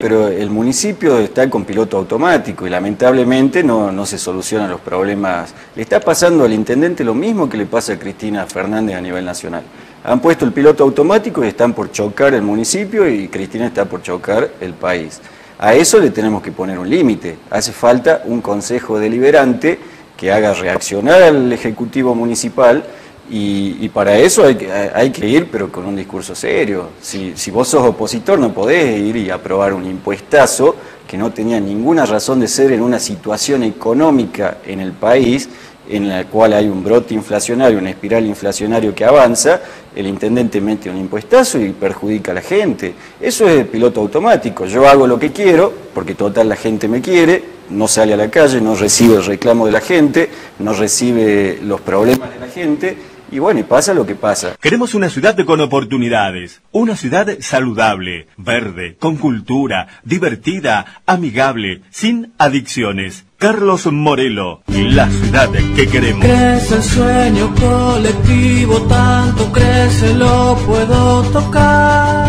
Pero el municipio está con piloto automático y lamentablemente no se solucionan los problemas. Le está pasando al intendente lo mismo que le pasa a Cristina Fernández a nivel nacional. Han puesto el piloto automático y están por chocar el municipio y Cristina está por chocar el país. A eso le tenemos que poner un límite. Hace falta un consejo deliberante que haga reaccionar al Ejecutivo Municipal y para eso hay que ir, pero con un discurso serio. Si vos sos opositor no podés ir y aprobar un impuestazo que no tenía ninguna razón de ser en una situación económica en el país, en la cual hay un brote inflacionario, una espiral inflacionaria que avanza, el intendente mete un impuestazo y perjudica a la gente. Eso es piloto automático. Yo hago lo que quiero, porque total la gente me quiere, no sale a la calle, no recibe el reclamo de la gente, no recibe los problemas de la gente, y bueno, y pasa lo que pasa. Queremos una ciudad con oportunidades, una ciudad saludable, verde, con cultura, divertida, amigable, sin adicciones. Carlos Morelo, la ciudad que queremos. Crece el sueño colectivo, tanto crece lo puedo tocar.